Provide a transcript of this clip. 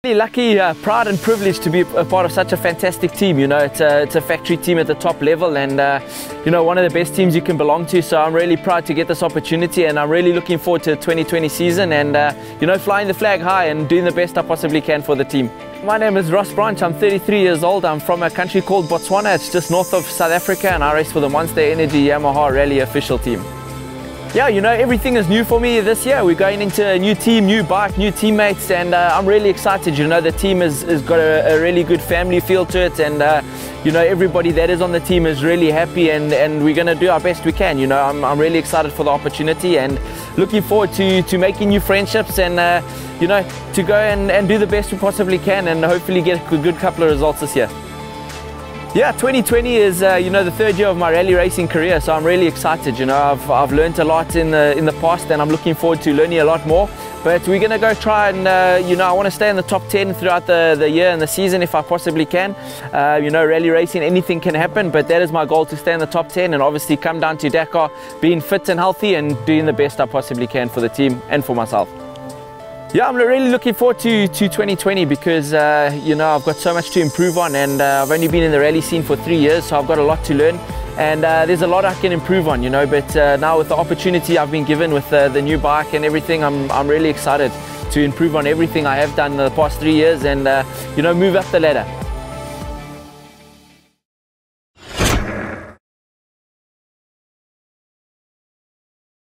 Lucky, proud and privileged to be a part of such a fantastic team. You know, it's a factory team at the top level, and you know, one of the best teams you can belong to. So I'm really proud to get this opportunity, and I'm really looking forward to the 2020 season and you know, flying the flag high and doing the best I possibly can for the team. My name is Ross Branch. I'm 33 years old. I'm from a country called Botswana. It's just north of South Africa, and I race for the Monster Energy Yamaha Rally official team. Yeah, you know, everything is new for me this year. We're going into a new team, new bike, new teammates, and I'm really excited. You know, the team has got a really good family feel to it, and you know, everybody that is on the team is really happy, and we're going to do our best we can. You know, I'm really excited for the opportunity and looking forward to making new friendships and you know, to go and do the best we possibly can and hopefully get a good couple of results this year. Yeah, 2020 is you know, the third year of my rally racing career, so I'm really excited. You know, I've learned a lot in the past, and I'm looking forward to learning a lot more. But we're going to go try and you know, I want to stay in the top 10 throughout the year and the season if I possibly can. You know, rally racing, anything can happen, but that is my goal, to stay in the top 10 and obviously come down to Dakar being fit and healthy and doing the best I possibly can for the team and for myself. Yeah, I'm really looking forward to 2020 because you know, I've got so much to improve on, and I've only been in the rally scene for 3 years, so I've got a lot to learn, and there's a lot I can improve on, you know. But now with the opportunity I've been given with the new bike and everything, I'm really excited to improve on everything I have done in the past 3 years and you know, move up the ladder.